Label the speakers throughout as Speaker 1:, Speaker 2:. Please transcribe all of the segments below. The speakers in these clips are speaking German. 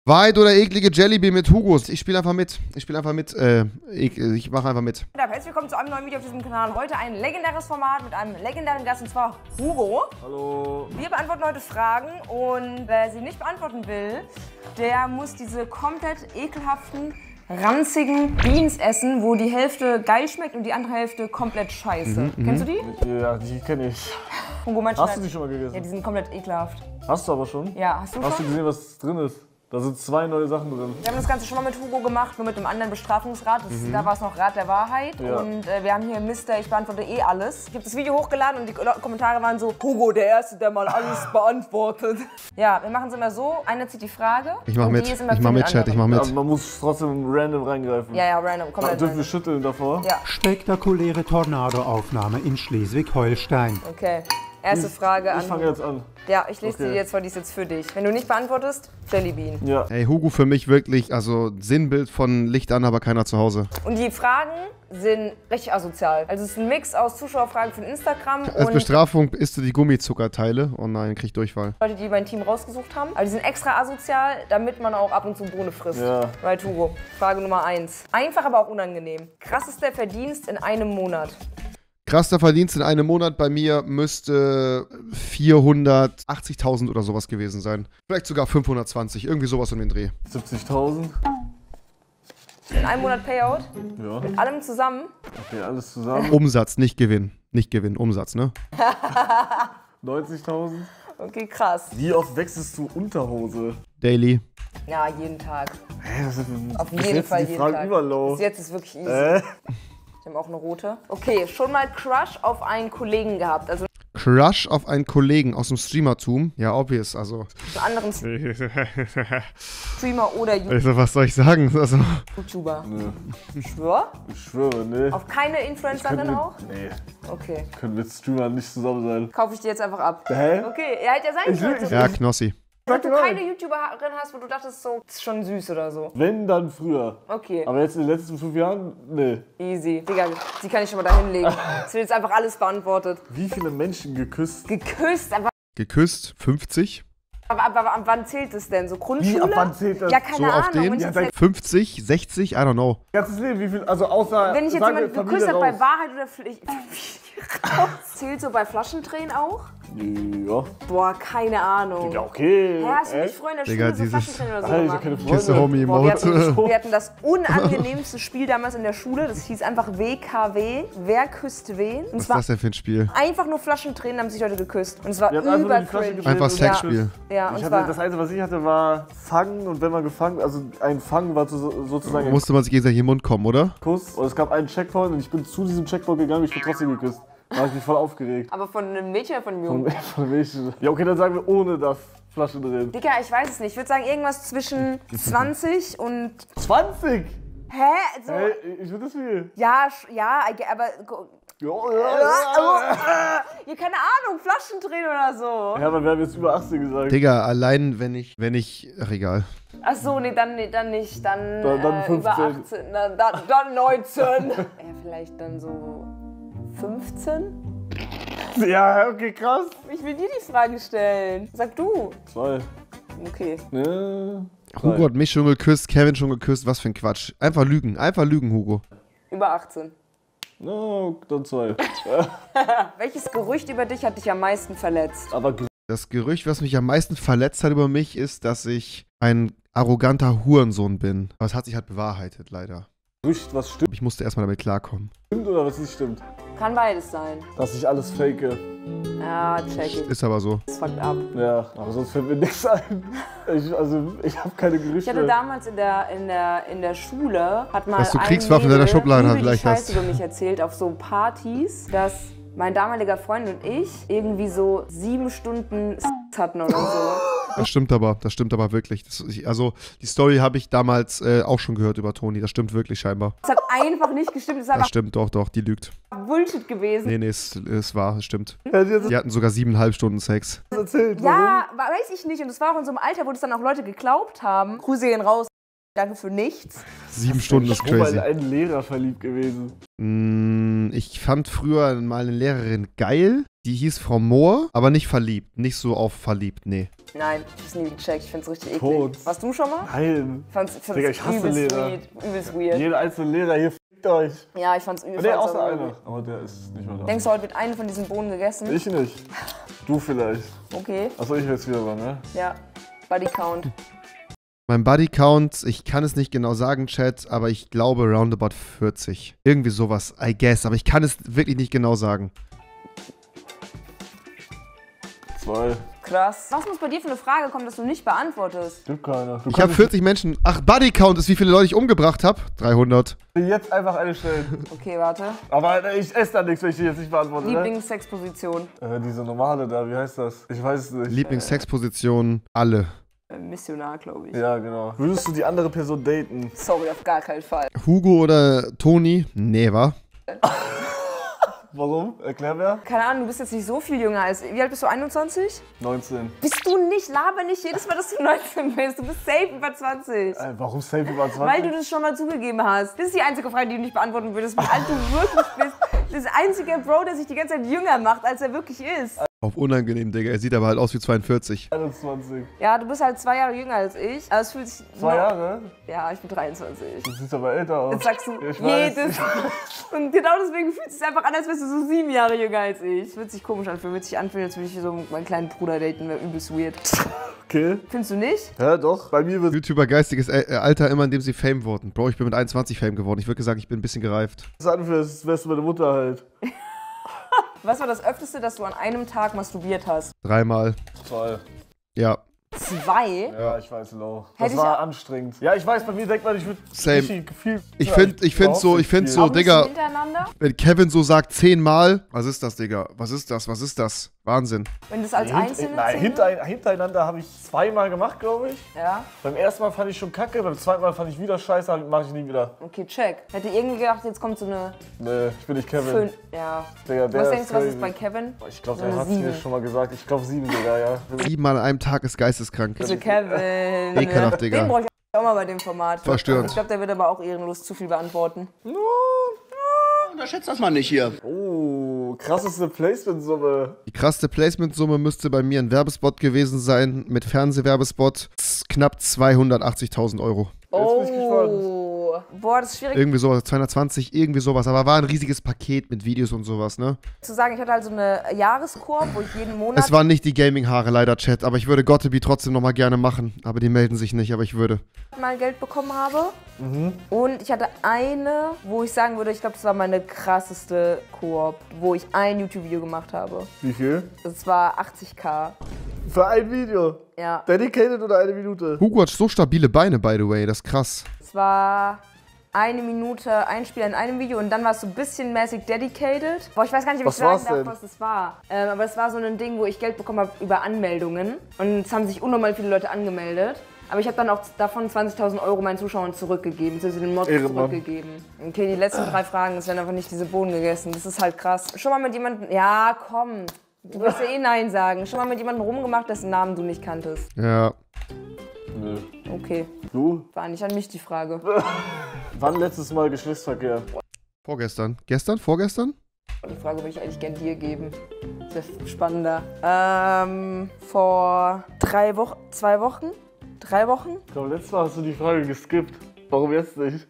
Speaker 1: Wahrheit oder eklige Jellybean mit Hugo? Ich spiele einfach mit. Ich mache einfach mit.
Speaker 2: Herzlich willkommen zu einem neuen Video auf diesem Kanal. Heute ein legendäres Format mit einem legendären Gast, und zwar Hugo.
Speaker 3: Hallo.
Speaker 2: Wir beantworten heute Fragen und wer sie nicht beantworten will, der muss diese komplett ekelhaften, ranzigen Beans essen, wo die Hälfte geil schmeckt und die andere Hälfte komplett scheiße. Kennst du die?
Speaker 3: Ja, die kenne ich.
Speaker 2: Hugo,
Speaker 3: Hast du die schon mal gegessen?
Speaker 2: Ja, die sind komplett ekelhaft.
Speaker 3: Hast du aber schon?
Speaker 2: Ja, hast du
Speaker 3: Hast du
Speaker 2: schon?
Speaker 3: gesehen, was drin ist? Da sind 2 neue Sachen drin.
Speaker 2: Wir haben das Ganze schon mal mit Hugo gemacht, nur mit einem anderen Bestrafungsrat. Da war es noch Rat der Wahrheit.
Speaker 3: Ja.
Speaker 2: Und wir haben hier Mister, ich beantworte eh alles. Ich habe das Video hochgeladen und die Kommentare waren so, Hugo, der Erste, der mal alles beantwortet. Ja, wir machen es immer so, einer zieht die Frage.
Speaker 1: Ich mach
Speaker 2: und
Speaker 1: mit.
Speaker 2: die ist immer
Speaker 1: Ich
Speaker 2: für
Speaker 1: mach
Speaker 2: den
Speaker 1: mit, Chat. Ich mach
Speaker 2: anderen.
Speaker 3: Aber
Speaker 1: mit.
Speaker 3: man muss trotzdem random reingreifen.
Speaker 2: Ja, random, komplett
Speaker 3: Dürfen wir
Speaker 2: random.
Speaker 3: schütteln davor?
Speaker 2: Ja,
Speaker 4: Spektakuläre Tornadoaufnahme in Schleswig-Holstein.
Speaker 2: okay. Erste Frage an.
Speaker 3: Ich fange jetzt an.
Speaker 2: Ja, ich lese
Speaker 3: Okay.
Speaker 2: die jetzt vor, die ist jetzt für dich. Wenn du nicht beantwortest, Jellybean.
Speaker 3: Ja.
Speaker 1: Ey, Hugo für mich wirklich, also Sinnbild von Licht an, aber keiner zu Hause.
Speaker 2: Und die Fragen sind richtig asozial. Also es ist ein Mix aus Zuschauerfragen von Instagram
Speaker 1: Als
Speaker 2: und
Speaker 1: Bestrafung isst du die Gummizuckerteile. Oh nein, krieg Durchfall.
Speaker 2: Leute, die mein Team rausgesucht haben. Aber die sind extra asozial, damit man auch ab und zu Bohne frisst.
Speaker 3: Ja.
Speaker 2: Right, Hugo. Frage Nummer 1. Einfach, aber auch unangenehm. Krassester Verdienst in einem Monat.
Speaker 1: Krasser Verdienst in einem Monat bei mir müsste 480.000 oder sowas gewesen sein. Vielleicht sogar 520, irgendwie sowas um den Dreh.
Speaker 3: 70.000.
Speaker 2: In einem Monat Payout.
Speaker 3: Ja.
Speaker 2: Mit allem zusammen.
Speaker 3: Okay, alles zusammen.
Speaker 1: Umsatz, nicht Gewinn. Nicht Gewinn, Umsatz, ne?
Speaker 3: 90.000.
Speaker 2: Okay, krass.
Speaker 3: Wie oft wechselst du Unterhose?
Speaker 1: Daily.
Speaker 2: Ja, jeden Tag.
Speaker 3: Hä, das ist
Speaker 2: Auf
Speaker 3: bis
Speaker 2: jeden
Speaker 3: jetzt
Speaker 2: Fall
Speaker 3: sind die
Speaker 2: jeden
Speaker 3: Fragen
Speaker 2: Tag.
Speaker 3: überlow.
Speaker 2: Bis jetzt ist wirklich easy. Ich habe auch eine rote. Okay, schon mal Crush auf einen Kollegen gehabt. Also
Speaker 1: Crush auf einen Kollegen aus dem Streamertum. Ja, obvious, also.
Speaker 2: einen anderen Streamer oder
Speaker 1: Also, was soll ich sagen? Also,
Speaker 2: YouTuber.
Speaker 3: Nö.
Speaker 2: Schwör?
Speaker 3: Ich schwöre, ne.
Speaker 2: Auf keine Influencerin auch?
Speaker 3: Nee.
Speaker 2: Okay.
Speaker 3: Können mit Streamern nicht zusammen sein.
Speaker 2: Kaufe ich dir jetzt einfach ab.
Speaker 3: Hä?
Speaker 2: Okay, er hätte ja sein können.
Speaker 1: ja, Knossi.
Speaker 2: Dass du keine YouTuberin hast, wo du dachtest, so, das ist schon süß oder so.
Speaker 3: Wenn, dann früher.
Speaker 2: Okay,
Speaker 3: Aber jetzt in den letzten 5 Jahren, ne.
Speaker 2: easy. Digga, die kann ich schon mal da hinlegen. Es wird jetzt einfach alles beantwortet.
Speaker 3: Wie viele Menschen geküsst?
Speaker 2: Geküsst, aber
Speaker 1: Geküsst, 50.
Speaker 2: ab wann zählt es denn? So Grundschule?
Speaker 3: Wie, ab wann zählt das?
Speaker 2: Ja, keine
Speaker 1: So auf
Speaker 2: Ahnung.
Speaker 1: den?
Speaker 2: Wenn ich,
Speaker 3: Ja,
Speaker 2: jetzt
Speaker 3: dann-
Speaker 1: 50, 60, I don't know.
Speaker 3: Ganzes Leben, wie viel, also außer,
Speaker 2: wenn ich jetzt
Speaker 3: sagen wir,
Speaker 2: jemanden geküsst
Speaker 3: Familie
Speaker 2: habe bei
Speaker 3: raus.
Speaker 2: Wahrheit oder Pflicht. Zählt so bei Flaschendrehen auch?
Speaker 3: Ja.
Speaker 2: Boah, keine Ahnung.
Speaker 3: Ja, okay.
Speaker 2: Hä, hast du nicht früher in der
Speaker 1: Digga,
Speaker 2: Schule so
Speaker 1: dieses-
Speaker 2: Flaschendrehen oder so
Speaker 3: Alter, ich
Speaker 2: gemacht?
Speaker 3: hab keine Freunde.
Speaker 1: Kiste Homie
Speaker 2: Boah, wir
Speaker 1: Emote.
Speaker 2: hatten das unangenehmste Spiel damals in der Schule. Das hieß einfach WKW. Wer küsst wen? Und
Speaker 1: Was
Speaker 2: es
Speaker 1: ist
Speaker 2: war
Speaker 1: das denn für ein Spiel?
Speaker 2: einfach nur Flaschentränen, haben sich Leute geküsst. Und es war
Speaker 3: Ihr habt einfach nur
Speaker 2: über
Speaker 3: die Flasche
Speaker 2: cringe.
Speaker 3: gedreht.
Speaker 1: Einfach Sexspiel.
Speaker 2: Ja, und
Speaker 3: Ich
Speaker 2: es
Speaker 3: hatte,
Speaker 2: war
Speaker 3: das Einzige, was ich hatte, war Fangen und wenn man gefangen, also ein Fangen war sozusagen ein
Speaker 1: Musste man sich gegenseitig in den Mund kommen, oder?
Speaker 3: Kuss und es gab einen Checkpoint und ich bin zu diesem Checkpoint gegangen, ich wurde trotzdem geküsst. Da habe ich mich voll aufgeregt.
Speaker 2: aber von einem Mädchen oder von einem Jungen?
Speaker 3: Von Mädchen. Ja, okay, dann sagen wir ohne das Flasche drin.
Speaker 2: Digga, ich weiß es nicht. Ich würde sagen irgendwas zwischen 20 und...
Speaker 3: 20!
Speaker 2: Hä? So,
Speaker 3: Hey, ich finde das viel.
Speaker 2: ja, aber...
Speaker 3: Ja,
Speaker 2: Ja, keine Ahnung, Flaschendrehen oder so.
Speaker 3: ja, aber wir haben jetzt über 18 gesagt.
Speaker 1: Digga, allein wenn ich. Ach, egal.
Speaker 2: Ach so, nee, dann nicht. Dann
Speaker 3: Dann 15.
Speaker 2: über 18, dann 19. Ja, vielleicht dann so 15?
Speaker 3: Ja, okay, krass.
Speaker 2: Ich will dir die Frage stellen. Sag du.
Speaker 3: 2.
Speaker 2: Okay.
Speaker 3: Ja.
Speaker 1: Hugo hat mich schon geküsst, Kevin schon geküsst, was für ein Quatsch. Einfach lügen, Hugo.
Speaker 2: Über 18.
Speaker 3: No, dann 2.
Speaker 2: Welches Gerücht über dich hat dich am meisten verletzt?
Speaker 3: Aber
Speaker 1: Das Gerücht, was mich am meisten verletzt hat über mich, ist, dass ich ein arroganter Hurensohn bin. Aber es hat sich halt bewahrheitet, leider.
Speaker 3: Gerücht, was stimmt
Speaker 1: Ich musste erstmal damit klarkommen.
Speaker 3: oder was nicht stimmt.
Speaker 2: Kann beides sein.
Speaker 3: Dass ich alles fake.
Speaker 2: Ja, check it.
Speaker 1: Ist aber so.
Speaker 2: Das fuckt ab.
Speaker 3: Ja, aber sonst fällt mir nichts ein. Ich habe keine
Speaker 2: Ich
Speaker 3: Gerüchte.
Speaker 2: hatte damals in der Schule, hat mal
Speaker 1: Dass du
Speaker 2: ein
Speaker 1: Kriegswaffen in deiner
Speaker 2: Mädel
Speaker 1: Schublade
Speaker 2: übel die
Speaker 1: vielleicht hast.
Speaker 2: Scheiße über mich erzählt auf so Partys, dass mein damaliger Freund und ich irgendwie so 7 Stunden hatten oder so.
Speaker 1: Das stimmt aber wirklich. Also, die Story habe ich damals auch schon gehört über Toni. Das stimmt wirklich scheinbar.
Speaker 2: Das hat einfach nicht gestimmt, das ist
Speaker 1: Das
Speaker 2: einfach
Speaker 1: stimmt, doch, die lügt.
Speaker 2: Bullshit gewesen.
Speaker 1: Nee, es war, es stimmt.
Speaker 3: Ja, die hat
Speaker 1: Die hatten sogar 7,5 Stunden Sex.
Speaker 3: das erzählt.
Speaker 2: Ja, weiß ich nicht. Und das war auch in so einem Alter, wo das dann auch Leute geglaubt haben. Grüße gehen raus. Danke für nichts.
Speaker 1: 7 Stunden ist
Speaker 3: Warum?
Speaker 1: crazy.
Speaker 3: Weil ein Lehrer verliebt gewesen.
Speaker 1: Ich fand früher mal eine Lehrerin geil. Die hieß Frau Mohr, aber nicht verliebt. Nicht so auf verliebt, nee.
Speaker 2: Nein, ich hab's nie gecheckt. Ich find's richtig eklig.
Speaker 3: Tot.
Speaker 2: Warst du schon mal?
Speaker 3: Nein.
Speaker 2: Fand's
Speaker 3: Digga, ich hasse
Speaker 2: übelst
Speaker 3: Leder.
Speaker 2: weird. Übelst weird.
Speaker 3: Jeder einzelne Lehrer hier fickt euch.
Speaker 2: Ja, ich fand's übelst
Speaker 3: Nee,
Speaker 2: weird.
Speaker 3: außer einer. Aber der ist nicht mehr da.
Speaker 2: Denkst du, heute wird eine von diesen Bohnen gegessen?
Speaker 3: Ich nicht. Du vielleicht.
Speaker 2: Okay,
Speaker 3: Achso, ich jetzt wieder dran, ne?
Speaker 2: ja. Body Count.
Speaker 1: Mein Bodycount, ich kann es nicht genau sagen, Chat, aber ich glaube roundabout 40. Irgendwie sowas, I guess. Aber ich kann es wirklich nicht genau sagen.
Speaker 3: 2.
Speaker 2: Krass. Was muss bei dir für eine Frage kommen, dass du nicht beantwortest?
Speaker 3: Gibt keine.
Speaker 1: Ich habe 40 Menschen. Ach, Bodycount ist, wie viele Leute ich umgebracht habe? 300.
Speaker 3: Jetzt einfach eine stellen.
Speaker 2: Okay, warte.
Speaker 3: Aber ich esse da nichts, wenn ich die jetzt nicht beantworte, ne?
Speaker 2: Lieblingssexposition.
Speaker 3: Diese normale da, wie heißt das? Ich weiß es nicht.
Speaker 1: Lieblingssexposition, alle.
Speaker 2: Missionar, glaube ich.
Speaker 3: Ja, genau. Würdest du die andere Person daten?
Speaker 2: Sorry, auf gar keinen Fall.
Speaker 1: Hugo oder Toni? Nee, wa?
Speaker 3: Warum? Erklär mir.
Speaker 2: Keine Ahnung, du bist jetzt nicht so viel jünger als... Wie alt bist du, 21?
Speaker 3: 19.
Speaker 2: Bist du nicht? Laber nicht jedes Mal, dass du 19 bist. Du bist safe über 20.
Speaker 3: Warum safe über 20?
Speaker 2: Weil du das schon mal zugegeben hast. Das ist die einzige Frage, die du nicht beantworten würdest, wie alt du wirklich bist. Das einzige Bro, der sich die ganze Zeit jünger macht, als er wirklich ist.
Speaker 1: Auf unangenehm, Digga. Er sieht aber halt aus wie 42.
Speaker 3: 21.
Speaker 2: Ja, du bist halt 2 Jahre jünger als ich. Aber es fühlt sich...
Speaker 3: 2 Jahre?
Speaker 2: Ja, ich bin 23.
Speaker 3: Du siehst aber älter aus.
Speaker 2: Jetzt sagst du
Speaker 3: Ich weiß.
Speaker 2: jedes... Und genau deswegen fühlt es sich einfach an, als wärst du so 7 Jahre jünger als ich. Es wird sich komisch anfühlen. Wird sich anfühlen, als würde ich so meinen kleinen Bruder daten. Wäre übelst weird.
Speaker 3: Okay.
Speaker 2: Findest du nicht?
Speaker 3: Ja, doch. Bei mir wird
Speaker 1: YouTuber geistiges Alter immer, indem sie Fame wurden. Bro, ich bin mit 21 Fame geworden. Ich würde gesagt, ich bin ein bisschen gereift.
Speaker 3: es anfühlen, als wärst du meine Mutter halt.
Speaker 2: Was war das Öfteste, dass du an einem Tag masturbiert hast?
Speaker 1: 3-mal.
Speaker 3: 2.
Speaker 1: Ja.
Speaker 2: 2?
Speaker 3: Ja, ich weiß, low.
Speaker 2: Hätte
Speaker 3: Das
Speaker 2: ich
Speaker 3: war
Speaker 2: auch-
Speaker 3: anstrengend. Ja, ich weiß, bei mir denkt man, ich würde
Speaker 1: Same.
Speaker 3: richtig viel...
Speaker 1: Ich find so,
Speaker 2: Auch nicht
Speaker 1: Digga,
Speaker 2: hintereinander?
Speaker 1: wenn Kevin so sagt 10-mal, was ist das, Digga? Was ist das? Was ist das? Wahnsinn.
Speaker 2: Wenn du es als Einzelne
Speaker 3: Nein, hintereinander habe ich 2-mal gemacht, glaube ich.
Speaker 2: Ja?
Speaker 3: Beim ersten Mal fand ich schon kacke, beim zweiten Mal fand ich wieder scheiße, mache ich nie wieder.
Speaker 2: Okay, check. Hätte irgendwie gedacht, jetzt kommt so eine
Speaker 3: Nee, ich bin nicht Kevin.
Speaker 2: 5. Ja.
Speaker 3: Digga, der
Speaker 2: Was denkst du, was
Speaker 3: crazy.
Speaker 2: ist bei Kevin?
Speaker 3: Ich glaube,
Speaker 2: So
Speaker 3: er
Speaker 2: eine
Speaker 3: hat es mir
Speaker 2: 7.
Speaker 3: schon mal gesagt. Ich glaube 7, Digga, ja.
Speaker 1: 7-mal an einem Tag ist geisteskrank.
Speaker 2: Also Kevin.
Speaker 1: Ekelhaft, Digga.
Speaker 2: Den brauche ich auch mal bei dem Format.
Speaker 1: Verstörend.
Speaker 2: Ich glaube, der wird aber auch ehrenlos zu viel beantworten.
Speaker 5: Unterschätzt das mal nicht hier.
Speaker 3: Oh, krasseste Placement-Summe.
Speaker 1: Die krasseste Placement-Summe müsste bei mir ein Werbespot gewesen sein, mit Fernsehwerbespot. Knapp 280.000 Euro.
Speaker 3: Jetzt bin ich gespannt.
Speaker 2: Boah, das ist schwierig
Speaker 1: Irgendwie sowas, 220, irgendwie sowas. Aber war ein riesiges Paket mit Videos und sowas, ne?
Speaker 2: zu sagen. Ich hatte halt so eine Jahreskorb, wo ich jeden Monat
Speaker 1: Es waren nicht die Gaming-Haare, leider, Chat. Aber ich würde Gotteby trotzdem nochmal gerne machen. Aber die melden sich nicht, aber ich würde.
Speaker 2: mal Geld bekommen habe. Und ich hatte eine, wo ich sagen würde, ich glaube, das war meine krasseste Koop, wo ich ein YouTube-Video gemacht habe.
Speaker 3: Wie viel?
Speaker 2: Das war 80.000.
Speaker 3: Für ein Video.
Speaker 2: Ja.
Speaker 3: Dedicated oder 1 Minute?
Speaker 1: Hugo hat so stabile Beine, by the way. Das ist krass.
Speaker 2: Es war 1 Minute Einspieler in einem Video und dann war es so ein bisschen mäßig dedicated. Boah, ich weiß gar nicht, ob
Speaker 3: Was
Speaker 2: ich sagen
Speaker 3: war's
Speaker 2: darf,
Speaker 3: denn?
Speaker 2: was das war. Aber es war so ein Ding, wo ich Geld bekommen habe über Anmeldungen. Und es haben sich unnormal viele Leute angemeldet. Aber ich habe dann auch davon 20.000 Euro meinen Zuschauern zurückgegeben, beziehungsweise den Mods
Speaker 3: Ehrenmann.
Speaker 2: zurückgegeben. Okay, die letzten 3 Fragen, es werden einfach nicht diese Bohnen gegessen. Das ist halt krass. Schon mal mit jemandem, ja komm, du wirst ja eh Nein sagen. Schon mal mit jemandem rumgemacht, dessen Namen du nicht kanntest.
Speaker 1: Ja.
Speaker 3: Nö.
Speaker 2: Okay,
Speaker 3: Du?
Speaker 2: war nicht an mich die Frage.
Speaker 3: Wann letztes Mal Geschlechtsverkehr?
Speaker 1: Vorgestern. Gestern? Vorgestern?
Speaker 2: Die Frage würde ich eigentlich gern dir geben. Das ist spannender. Vor 3 Wochen, 2 Wochen? 3 Wochen?
Speaker 3: Ich glaube, letztes Mal hast du die Frage geskippt. Warum jetzt nicht?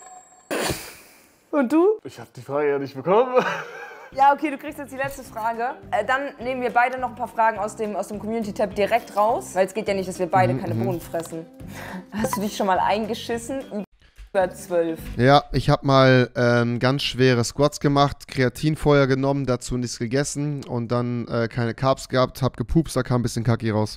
Speaker 2: Und du?
Speaker 3: Ich habe die Frage ja nicht bekommen.
Speaker 2: Ja, okay, du kriegst jetzt die letzte Frage. Dann nehmen wir beide noch ein paar Fragen aus dem Community-Tab direkt raus. Weil es geht ja nicht, dass wir beide keine Bohnen fressen. Hast du dich schon mal eingeschissen? Über 12.
Speaker 1: Ja, ich habe mal ganz schwere Squats gemacht, Kreatin vorher genommen, dazu nichts gegessen und dann keine Carbs gehabt, hab gepupst, da kam ein bisschen Kacki raus.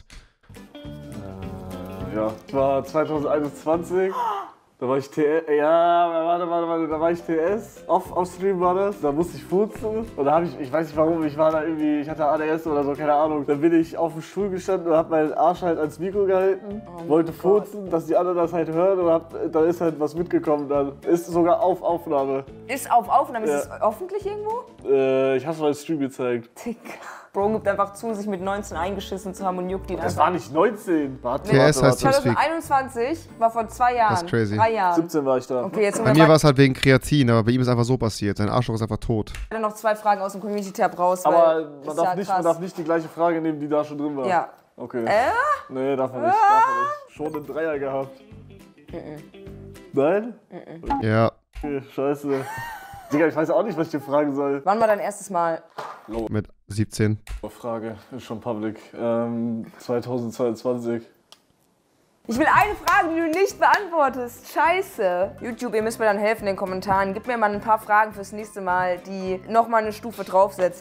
Speaker 3: Ja, das war 2021. Da war ich TS. Ja, warte, da war ich TS. Auf Stream war das. Da musste ich furzen. Und da habe ich weiß nicht warum, ich war da irgendwie, ich hatte ADS oder so, keine Ahnung. Dann bin ich auf dem Stuhl gestanden und habe meinen Arsch halt ans Mikro gehalten. Wollte furzen, dass die anderen das halt hören und da ist halt was mitgekommen dann. Ist sogar auf Aufnahme.
Speaker 2: Ist auf Aufnahme,
Speaker 3: Ja.
Speaker 2: ist es öffentlich irgendwo?
Speaker 3: Ich hab's mal im Stream gezeigt.
Speaker 2: Digga. Bro gibt einfach zu, sich mit 19 eingeschissen zu haben und juckt ihn
Speaker 3: Das
Speaker 2: einfach.
Speaker 3: war nicht 19. Warte,
Speaker 1: TS heißt Teamspeak.
Speaker 2: 2021 war vor 2 Jahren.
Speaker 1: Das ist crazy.
Speaker 2: 3 Jahren.
Speaker 3: 17 war ich da.
Speaker 2: Okay, jetzt sind
Speaker 1: Bei
Speaker 2: wir
Speaker 1: mir war es halt wegen Kreatin, aber bei ihm ist einfach so passiert. Sein Arschloch ist einfach tot.
Speaker 2: weiter noch 2 Fragen aus dem Community-Tab raus.
Speaker 3: Aber
Speaker 2: weil
Speaker 3: man
Speaker 2: ist
Speaker 3: darf,
Speaker 2: ja
Speaker 3: nicht,
Speaker 2: krass.
Speaker 3: man darf nicht die gleiche Frage nehmen, die da schon drin war.
Speaker 2: Ja.
Speaker 3: Okay. Nee, darf man nicht. Darf man nicht. Schon einen Dreier gehabt. Nein?
Speaker 1: Ja,
Speaker 3: Okay, scheiße. Digga, ich weiß auch nicht, was ich dir fragen soll.
Speaker 2: Wann war dein erstes Mal?
Speaker 1: mit 17.
Speaker 3: Frage, ist schon public. 2022.
Speaker 2: Ich will eine Frage, die du nicht beantwortest. Scheiße. YouTube, ihr müsst mir dann helfen in den Kommentaren. Gib mir mal ein paar Fragen fürs nächste Mal, die nochmal eine Stufe draufsetzen.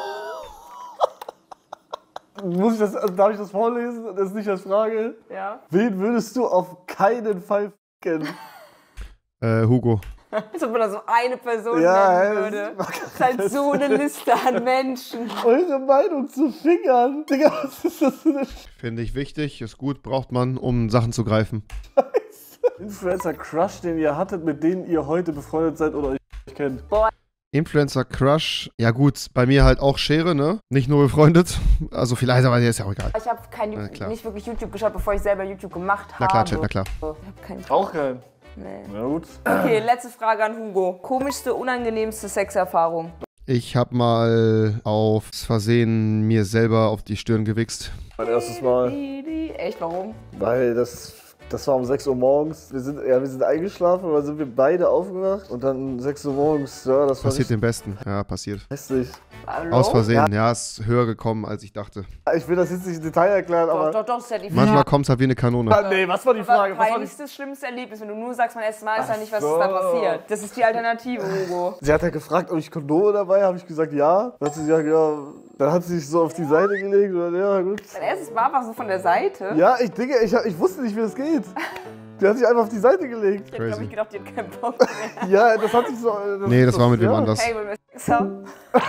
Speaker 3: Darf ich das vorlesen? Das ist nicht als Frage.
Speaker 2: Ja.
Speaker 3: Wen würdest du auf keinen Fall ficken?
Speaker 1: Hugo.
Speaker 2: Als ob man da so eine Person
Speaker 3: Ja,
Speaker 2: nennen
Speaker 3: ey,
Speaker 2: würde.
Speaker 3: das
Speaker 2: Das ist halt so eine Liste an Menschen.
Speaker 3: Eure Meinung zu Fingern? Digga, was ist das für eine
Speaker 1: Finde ich wichtig, ist gut, braucht man, um Sachen zu greifen.
Speaker 3: Influencer-Crush, den ihr hattet, mit denen ihr heute befreundet seid oder euch kennt?
Speaker 1: Influencer Crush, ja gut, bei mir halt auch Schere, ne? Nicht nur befreundet. Also vielleicht, aber der ist ja auch egal.
Speaker 2: Ich habe
Speaker 1: klar.
Speaker 2: nicht wirklich YouTube geschaut, bevor ich selber YouTube gemacht habe.
Speaker 1: Na klar, Chat, na klar.
Speaker 2: Ich hab keinen.
Speaker 3: Auch kein.
Speaker 2: Nee.
Speaker 3: Na gut.
Speaker 2: Okay, letzte Frage an Hugo. Komischste, unangenehmste Sexerfahrung?
Speaker 1: Ich habe mal aufs Versehen mir selber auf die Stirn gewichst.
Speaker 3: Mein erstes Mal.
Speaker 2: Echt, warum?
Speaker 3: Weil das war um 6 Uhr morgens. Wir sind eingeschlafen und dann sind wir beide aufgewacht. Und dann 6 Uhr morgens, ja, das war
Speaker 1: Passiert dem Besten. Ja, passiert.
Speaker 3: hässlich.
Speaker 2: Hallo?
Speaker 1: Aus Versehen, ja, ist höher gekommen, als ich dachte.
Speaker 3: Ich will das jetzt nicht im Detail erklären,
Speaker 2: Doch,
Speaker 3: aber...
Speaker 2: doch, doch, ist ja die Frage.
Speaker 1: Manchmal kommt es halt wie eine Kanone.
Speaker 3: Ah, nee, was war die Frage? Was war die...
Speaker 2: Peinlichstes, schlimmstes Erlebnis. Wenn du nur sagst, mein erstes Mal, ist ja nicht, was
Speaker 3: so.
Speaker 2: ist da passiert. Das ist die Alternative, Hugo.
Speaker 3: Sie hat ja gefragt, ob ich Kondome dabei habe. Ich gesagt, ja. Dann hat sie gesagt, ja. Dann hat sie sich so auf die Seite gelegt. Und dann, ja, gut.
Speaker 2: Dein erstes Mal einfach so von der Seite.
Speaker 3: Ja, ich wusste nicht, wie das geht. Die hat sich einfach auf die Seite gelegt.
Speaker 2: Ich hab, glaube
Speaker 1: Crazy.
Speaker 2: ich, gedacht, die hat keinen Bock mehr.
Speaker 3: Ja, das hat sich so...
Speaker 1: Nee, das war mit wem
Speaker 3: ja.
Speaker 1: anders.
Speaker 2: Hey, wollen wir Sex haben?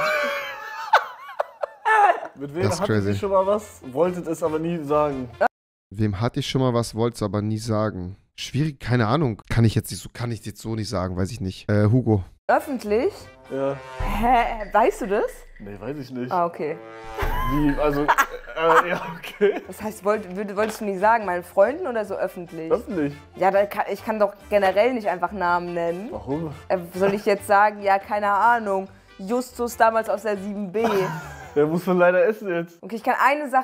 Speaker 3: Mit wem
Speaker 1: Das ist
Speaker 3: hatte
Speaker 1: crazy.
Speaker 3: sie schon mal was? Wolltet es aber nie sagen.
Speaker 1: Wem hatte ich schon mal was, wollte es aber nie sagen. Schwierig, keine Ahnung. Kann ich jetzt so nicht sagen, weiß ich nicht. Hugo.
Speaker 2: Öffentlich?
Speaker 3: Ja.
Speaker 2: Hä? Weißt du das?
Speaker 3: Nee, weiß ich nicht.
Speaker 2: Ah, okay.
Speaker 3: Wie, also... ja, okay.
Speaker 2: Das heißt, wolltest du nicht sagen, meinen Freunden oder so öffentlich?
Speaker 3: Öffentlich.
Speaker 2: Ja, ich kann doch generell nicht einfach Namen nennen.
Speaker 3: Warum?
Speaker 2: Soll ich jetzt sagen, ja, keine Ahnung, Justus damals aus der 7b.
Speaker 3: Der muss man leider essen jetzt.
Speaker 2: Okay, ich kann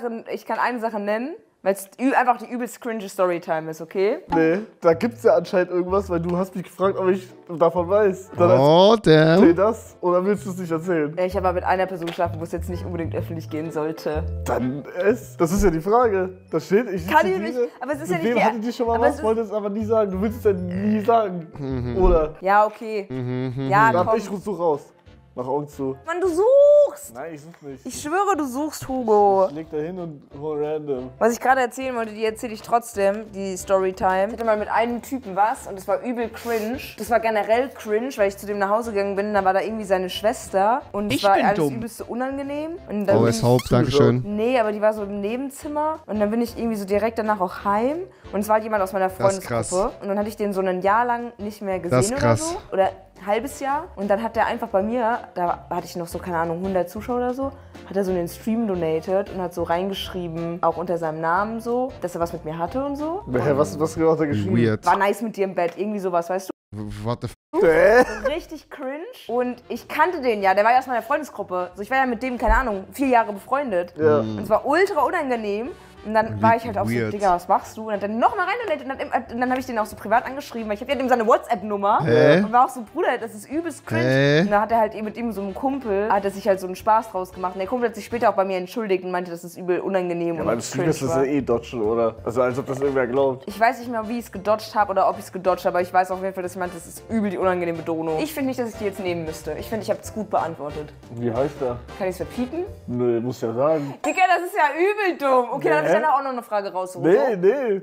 Speaker 2: eine Sache nennen, weil es einfach die übelst cringe Storytime ist, okay?
Speaker 3: Nee, da gibt's ja anscheinend irgendwas, weil du hast mich gefragt, ob ich davon weiß. Dann
Speaker 1: Oh,
Speaker 3: erzähl
Speaker 1: damn.
Speaker 3: das oder willst du es nicht erzählen?
Speaker 2: Ich habe aber mit einer Person geschlafen, wo es jetzt nicht unbedingt öffentlich gehen sollte.
Speaker 3: Dann es. Das ist ja die Frage. Da steht, ich
Speaker 2: Kann ich
Speaker 3: zitiere,
Speaker 2: nicht, aber es ist ja
Speaker 3: mit
Speaker 2: nicht
Speaker 3: wem
Speaker 2: die-
Speaker 3: hattet ihr schon mal
Speaker 2: aber es
Speaker 3: was,
Speaker 2: ist-
Speaker 3: wollte es aber nie sagen. Du willst es ja nie sagen. Oder?
Speaker 2: Ja, okay. Ja,
Speaker 3: Dann
Speaker 2: komm.
Speaker 3: ich ruf du raus. Mach Augen zu.
Speaker 2: Mann, du suchst!
Speaker 3: Nein, ich such nicht.
Speaker 2: Ich schwöre, du suchst, Hugo.
Speaker 3: Ich leg da hin und hol random.
Speaker 2: Was ich gerade erzählen wollte, die erzähle ich trotzdem, die Storytime. Ich hatte mal mit einem Typen was und das war übel cringe. Das war generell cringe, weil ich zu dem nach Hause gegangen bin, da war da irgendwie seine Schwester und es war alles übelst so unangenehm. Und dann bin
Speaker 1: OS
Speaker 2: ich-
Speaker 1: Hope, Dankeschön.
Speaker 2: Nee, aber die war so im Nebenzimmer und dann bin ich irgendwie so direkt danach auch heim und es war halt jemand aus meiner
Speaker 1: Das ist krass.
Speaker 2: Freundesgruppe und dann hatte ich den so ein Jahr lang nicht mehr gesehen
Speaker 1: Das ist
Speaker 2: oder
Speaker 1: krass.
Speaker 2: so oder ein halbes Jahr und dann hat der einfach bei mir, da hatte ich noch so, keine Ahnung, 100 Zuschauer oder so, hat er so einen Stream donated und hat so reingeschrieben, auch unter seinem Namen so, dass er was mit mir hatte und so.
Speaker 3: Hä, was genau hat er geschrieben?
Speaker 1: Weird.
Speaker 2: War nice mit dir im Bett, irgendwie sowas, weißt du?
Speaker 1: What the f.
Speaker 2: Richtig cringe. Und ich kannte den ja, der war ja aus meiner Freundesgruppe. So, ich war ja mit dem, keine Ahnung, 4 Jahre befreundet.
Speaker 3: Ja.
Speaker 2: Und es war ultra unangenehm. Und dann war ich halt auch so,
Speaker 1: Weird.
Speaker 2: Digga, was machst du? Und dann nochmal reindonatet und dann habe ich den auch so privat angeschrieben, weil ich habe ja dem seine WhatsApp-Nummer.
Speaker 1: Hä?
Speaker 2: Und war auch so, Bruder, das ist übelst cringe.
Speaker 1: Hä?
Speaker 2: Und dann hat er halt mit ihm so einem Kumpel, hat er sich halt so einen Spaß draus gemacht. Und der Kumpel hat sich später auch bei mir entschuldigt und meinte, das ist übel unangenehm
Speaker 3: Ja,
Speaker 2: und
Speaker 3: beim Stream
Speaker 2: cringe
Speaker 3: ist das ja
Speaker 2: war.
Speaker 3: eh dodgen, oder? Also als ob das irgendwer glaubt.
Speaker 2: Ich weiß nicht mehr, wie ich es gedodged habe oder ob ich es gedodged habe, aber ich weiß auf jeden Fall, dass ich meinte, das ist übel die unangenehme Belohnung. Ich finde nicht, dass ich die jetzt nehmen müsste. Ich finde, ich habe es gut beantwortet.
Speaker 3: Wie heißt der?
Speaker 2: Kann ich es verpieten?
Speaker 3: Nö, muss ja sagen.
Speaker 2: Digga, das ist ja übel dumm. Okay, dann habe ich
Speaker 3: Hä?
Speaker 2: danach auch noch eine Frage rausgeholt.
Speaker 3: Nee.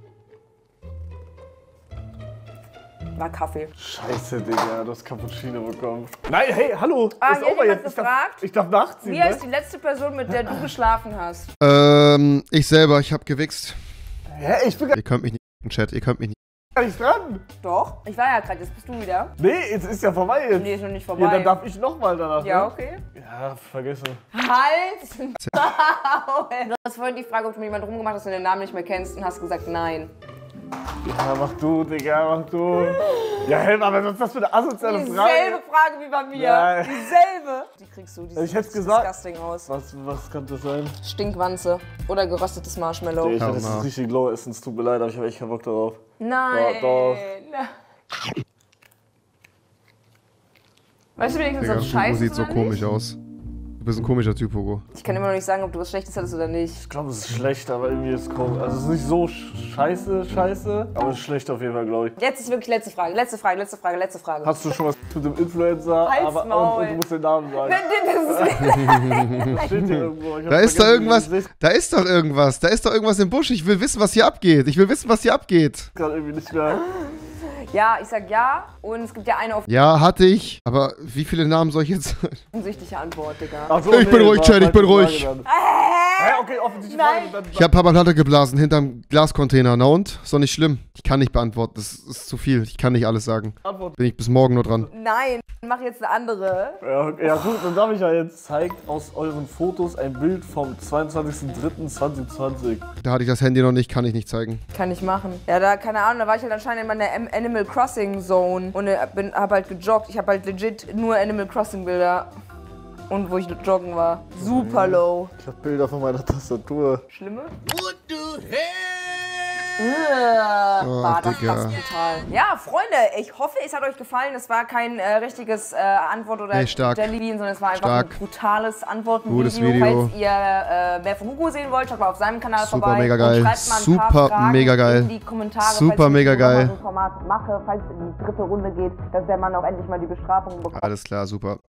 Speaker 2: War Kaffee.
Speaker 3: Scheiße, Digga, du hast Cappuccino bekommen. Nein, hey, hallo.
Speaker 2: Ah,
Speaker 3: ist
Speaker 2: hier hat
Speaker 3: over
Speaker 2: jemand
Speaker 3: jetzt.
Speaker 2: gefragt.
Speaker 3: Ich darf nachziehen,
Speaker 2: Wie
Speaker 3: ne?
Speaker 2: heißt die letzte Person, mit der du geschlafen hast?
Speaker 1: Ich selber, ich hab gewichst.
Speaker 3: Hä, ich bin gar
Speaker 1: Ihr könnt mich nicht im Chat, ihr könnt mich nicht.
Speaker 3: Gar nicht dran.
Speaker 2: Doch, ich war ja gerade, jetzt bist du wieder.
Speaker 3: Nee, jetzt ist ja vorbei jetzt.
Speaker 2: Nee, ist noch nicht vorbei.
Speaker 3: Ja, dann darf ich nochmal danach.
Speaker 2: Ja,
Speaker 3: ne?
Speaker 2: okay.
Speaker 3: Ja, vergesse.
Speaker 2: Halt! Du hast vorhin die Frage, ob du mit jemandem rumgemacht hast und den Namen nicht mehr kennst und hast gesagt nein.
Speaker 3: Ja, mach du, Digga, mach du. Ja, Helm, aber was ist das für eine asoziale Frage?
Speaker 2: Dieselbe Frage wie bei mir.
Speaker 3: Nein.
Speaker 2: Dieselbe. Die kriegst du, die
Speaker 3: Ich
Speaker 2: sieht
Speaker 3: hätte gesagt-
Speaker 2: disgusting aus.
Speaker 3: Was kann das sein?
Speaker 2: Stinkwanze oder geröstetes Marshmallow.
Speaker 3: Ich werde
Speaker 1: na.
Speaker 3: das richtig low essen, es tut mir leid, aber ich habe echt keinen Bock darauf.
Speaker 2: Nein.
Speaker 3: Ja, doch.
Speaker 2: Weißt du wenigstens,
Speaker 1: Digga,
Speaker 2: ob es
Speaker 1: Hugo
Speaker 2: scheiße
Speaker 1: sieht
Speaker 2: ist
Speaker 1: so
Speaker 2: oder
Speaker 1: komisch
Speaker 2: nicht?
Speaker 1: aus. Du bist ein komischer Typ, Hugo.
Speaker 2: Ich kann immer noch nicht sagen, ob du was Schlechtes hattest oder nicht.
Speaker 3: Ich glaube, es ist schlecht, aber irgendwie ist es komisch. Also es ist nicht so scheiße, aber es ist schlecht auf jeden Fall, glaube ich.
Speaker 2: Jetzt ist wirklich letzte Frage. Letzte Frage.
Speaker 3: Hast du schon was mit dem Influencer?
Speaker 2: Halt's Maul.
Speaker 3: Und du musst den Namen sagen.
Speaker 2: Das ist
Speaker 3: Steht hier irgendwo. Ich hab
Speaker 1: Da ist doch
Speaker 3: vergessen,
Speaker 1: irgendwas,
Speaker 3: wie das
Speaker 1: da ist doch irgendwas, da ist doch irgendwas im Busch. Ich will wissen, was hier abgeht. Ich will wissen, was hier abgeht.
Speaker 3: gerade irgendwie nicht mehr.
Speaker 2: ja, ich sag ja und es gibt ja eine
Speaker 1: Ja, hatte ich. Aber wie viele Namen soll ich jetzt?
Speaker 2: offensichtliche Antwort, Digga.
Speaker 3: Ach so,
Speaker 1: Ich bin ruhig,
Speaker 3: war
Speaker 1: Chad, ich bin
Speaker 3: falsche
Speaker 1: ruhig.
Speaker 3: Frage dann. Hä, okay, offensichtlich
Speaker 2: Nein.
Speaker 3: Frage, dann
Speaker 1: Ich habe Papa Platte geblasen hinterm Glascontainer. Na und? Ist doch nicht schlimm. Ich kann nicht beantworten. Das ist zu viel. Ich kann nicht alles sagen.
Speaker 3: Antwort.
Speaker 1: Bin ich bis morgen nur dran.
Speaker 2: Nein, mach jetzt eine andere.
Speaker 3: Ja gut, dann darf ich ja jetzt. Zeigt aus euren Fotos ein Bild vom 22.03.2020.
Speaker 1: Da hatte ich das Handy noch nicht, kann ich nicht zeigen.
Speaker 2: Kann ich machen. Ja, da, keine Ahnung, da war ich halt anscheinend in meiner Animal Crossing Zone und hab halt gejoggt. Ich hab halt legit nur Animal Crossing Bilder. Und wo ich joggen war. Super low.
Speaker 3: Ich hab Bilder von meiner Tastatur.
Speaker 2: Schlimme?
Speaker 1: Oh,
Speaker 2: War das
Speaker 1: Digga.
Speaker 2: krass brutal. Ja, Freunde, ich hoffe, es hat euch gefallen. Es war kein richtiges Antwort- oder
Speaker 1: Nee, stark.
Speaker 2: Jellybean, sondern es war einfach
Speaker 1: Stark.
Speaker 2: ein brutales Antworten-Video.
Speaker 1: Gutes Video.
Speaker 2: Falls ihr mehr von Hugo sehen wollt, schaut mal auf seinem Kanal
Speaker 1: Super,
Speaker 2: vorbei.
Speaker 1: mega geil.
Speaker 2: Und schreibt mal ein
Speaker 1: Super,
Speaker 2: paar Fragen
Speaker 1: mega geil.
Speaker 2: in die Kommentare,
Speaker 1: Super,
Speaker 2: falls
Speaker 1: mega
Speaker 2: ich noch mal
Speaker 1: geil.
Speaker 2: so ein Format mache, falls es in die dritte Runde geht, dass der Mann auch endlich mal die Bestrafung bekommt.
Speaker 1: Alles klar, super.